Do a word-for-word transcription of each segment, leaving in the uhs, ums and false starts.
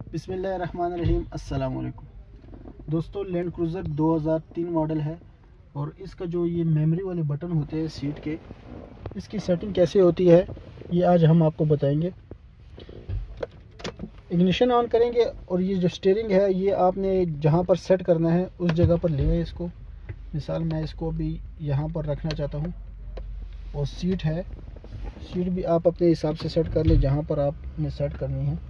बिस्मिल्लाहिर्रहमानिर्रहीम। अस्सलाम वालेकुम दोस्तों, लैंड क्रूज़र दो हज़ार तीन मॉडल है और इसका जो ये मेमोरी वाले बटन होते हैं सीट के, इसकी सेटिंग कैसे होती है ये आज हम आपको बताएंगे। इग्निशन ऑन करेंगे और ये जो स्टीयरिंग है ये आपने जहाँ पर सेट करना है उस जगह पर ले इसको। मिसाल मैं इसको अभी यहाँ पर रखना चाहता हूँ और सीट है, सीट भी आप अपने हिसाब से सेट कर ले जहाँ पर आपने सेट करनी है।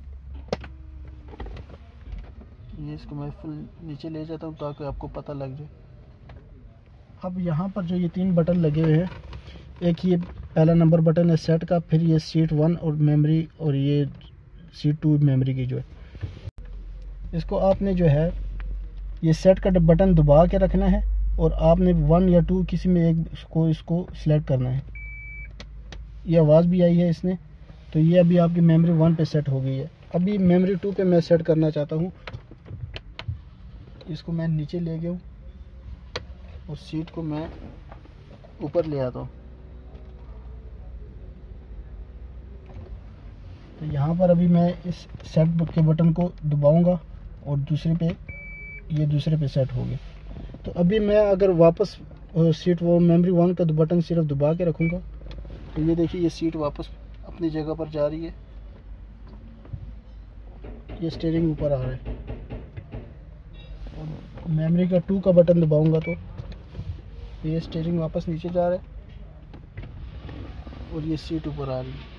ये इसको मैं फुल नीचे ले जाता हूँ ताकि आपको पता लग जाए। अब यहाँ पर जो ये तीन बटन लगे हुए हैं, एक ये पहला नंबर बटन है सेट का, फिर ये सीट वन और मेमोरी, और ये सीट टू मेमोरी की जो है। इसको आपने जो है ये सेट का बटन दबा के रखना है और आपने वन या टू किसी में एक को इसको सिलेक्ट करना है। ये आवाज़ भी आई है इसने, तो ये अभी आपकी मेमोरी वन पे सेट हो गई है। अभी मेमोरी टू पे मैं सेट करना चाहता हूँ। इसको मैं नीचे ले गया हूँ और सीट को मैं ऊपर ले आता हूँ। तो यहाँ पर अभी मैं इस सेट के बटन को दबाऊंगा और दूसरे पे, ये दूसरे पे सेट हो गया। तो अभी मैं अगर वापस सीट वो मेमोरी वन का बटन सिर्फ दबा के रखूँगा तो ये देखिए ये सीट वापस अपनी जगह पर जा रही है। ये स्टीयरिंग ऊपर आ रहा है। मेमोरी का टू का बटन दबाऊंगा तो ये स्टीयरिंग वापस नीचे जा रहा है और ये सीट ऊपर आ रही है।